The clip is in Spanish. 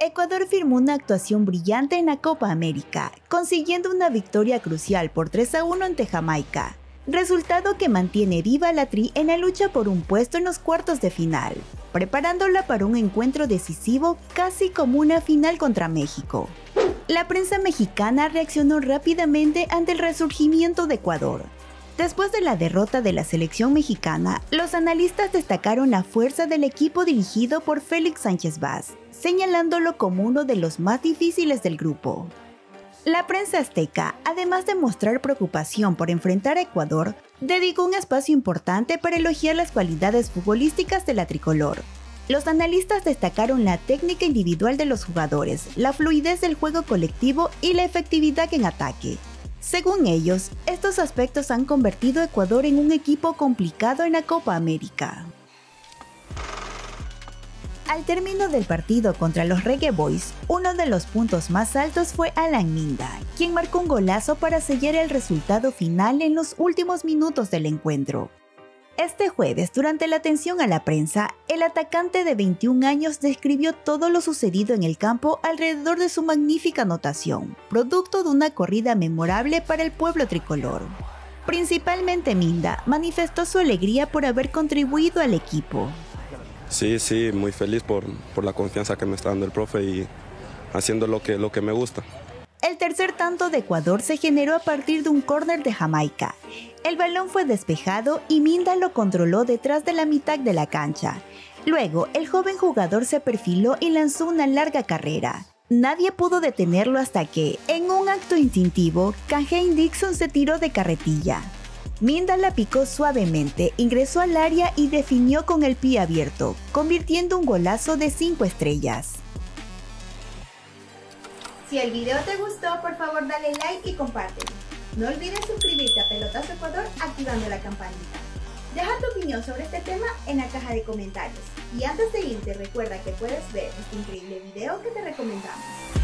Ecuador firmó una actuación brillante en la Copa América, consiguiendo una victoria crucial por 3-1 ante Jamaica, resultado que mantiene viva la Tri en la lucha por un puesto en los cuartos de final, preparándola para un encuentro decisivo casi como una final contra México. La prensa mexicana reaccionó rápidamente ante el resurgimiento de Ecuador. Después de la derrota de la selección mexicana, los analistas destacaron la fuerza del equipo dirigido por Félix Sánchez Vaz, señalándolo como uno de los más difíciles del grupo. La prensa azteca, además de mostrar preocupación por enfrentar a Ecuador, dedicó un espacio importante para elogiar las cualidades futbolísticas de la tricolor. Los analistas destacaron la técnica individual de los jugadores, la fluidez del juego colectivo y la efectividad en ataque. Según ellos, estos aspectos han convertido a Ecuador en un equipo complicado en la Copa América. Al término del partido contra los Reggae Boys, uno de los puntos más altos fue Alan Minda, quien marcó un golazo para sellar el resultado final en los últimos minutos del encuentro. Este jueves, durante la atención a la prensa, el atacante de 21 años describió todo lo sucedido en el campo alrededor de su magnífica anotación, producto de una corrida memorable para el pueblo tricolor. Principalmente Minda manifestó su alegría por haber contribuido al equipo. Sí, muy feliz por la confianza que me está dando el profe y haciendo lo que me gusta. El tercer tanto de Ecuador se generó a partir de un córner de Jamaica. El balón fue despejado y Minda lo controló detrás de la mitad de la cancha. Luego, el joven jugador se perfiló y lanzó una larga carrera. Nadie pudo detenerlo hasta que, en un acto instintivo, Kane Dixon se tiró de carretilla. Minda la picó suavemente, ingresó al área y definió con el pie abierto, convirtiendo un golazo de 5 estrellas. Si el video te gustó, por favor dale like y compártelo. No olvides suscribirte a Pelotazo Ecuador activando la campanita. Deja tu opinión sobre este tema en la caja de comentarios. Y antes de irte, recuerda que puedes ver este increíble video que te recomendamos.